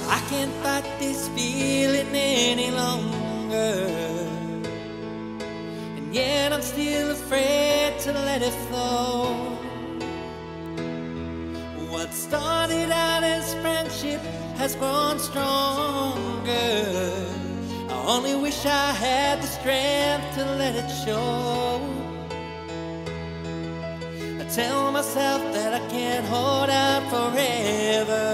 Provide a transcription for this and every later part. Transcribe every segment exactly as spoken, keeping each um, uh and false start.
I can't fight this feeling any longer, and yet I'm still afraid to let it flow. What started out as friendship has grown stronger. I only wish I had the strength to let it show. I tell myself that I can't hold out forever.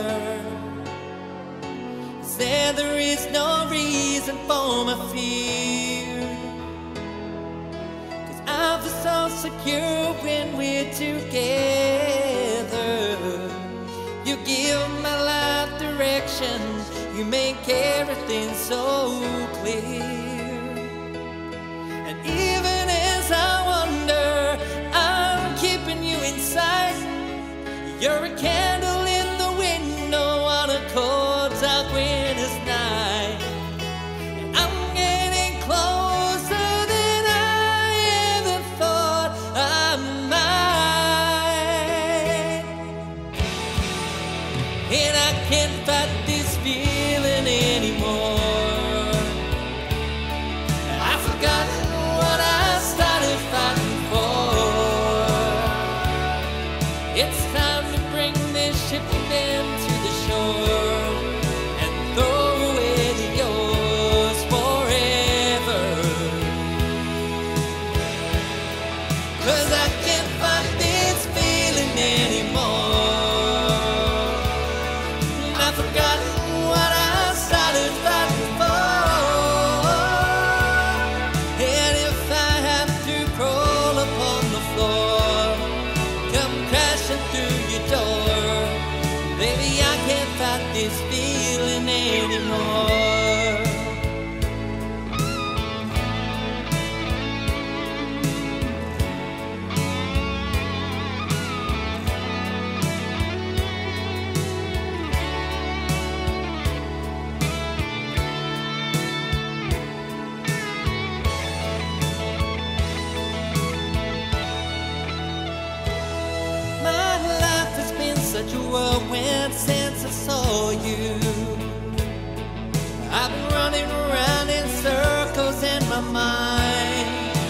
Said there is no reason for my fear, 'cause I feel so secure when we're together. You give my life direction, you make everything so clear. And even as I wonder, I'm keeping you in sight. You're a candle in the window on a cold, dark winter's night. And I'm getting closer than I ever thought I might. And I can't fight this feeling anymore. I've forgotten what I started fighting for. It's time to bring this ship down to the shore and throw away the yours forever. 'Cause I can't fight this feeling anymore. I've forgotten what I started fighting for. And if I have to crawl upon the floor, come crashing through your door, baby, I can't fight this feeling anymore. My life has been such a whirlwind since I saw you. I've been running around in circles in my mind,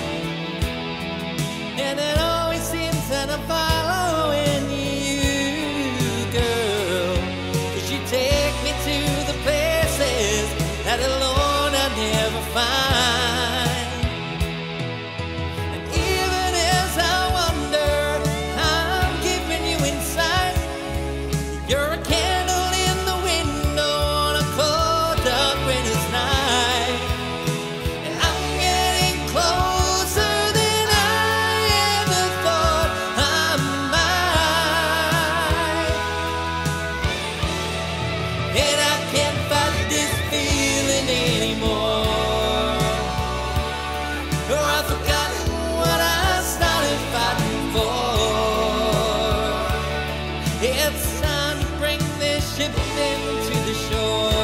and it always seems that I'm following you, girl. 'Cause you take me to the places that alone I never find. And even as I wonder, I'm keeping you inside. You're a candle in the window on a cold, dark winter's night. And I'm getting closer than I ever thought I might. And I can't fight this feeling anymore. Or I've forgotten what I started fighting for. It's time to bring this ship into the shore